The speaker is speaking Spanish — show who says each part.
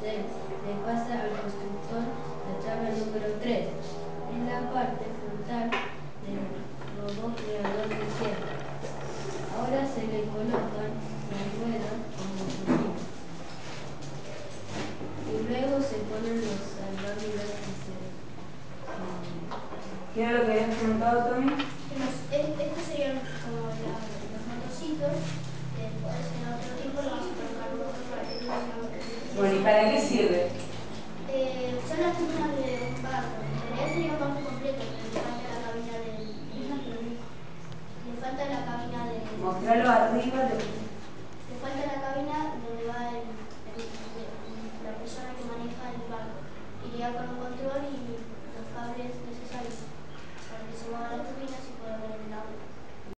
Speaker 1: le pasa al constructor la tabla número 3. Es la parte frontal del robot creador de Tierra. Ahora se le colocan las ruedas como turbina. Y luego se ponen los salvavidas que se...
Speaker 2: ¿Qué era lo que habías comentado, Tommy?
Speaker 3: Estos serían como los motorcitos, que después en otro tiempo lo vamos a colocar un motor para que funcione.
Speaker 2: Bueno, ¿y para qué sirve?
Speaker 3: Son las turbinas de un barco. En realidad sería un barco completo, pero le falta la cabina del... Le falta la cabina del...
Speaker 2: Mostrarlo arriba de...
Speaker 3: Le falta la cabina donde va la persona que maneja el barco. Iría con un control y los cables necesarios para que se muevan las turbinas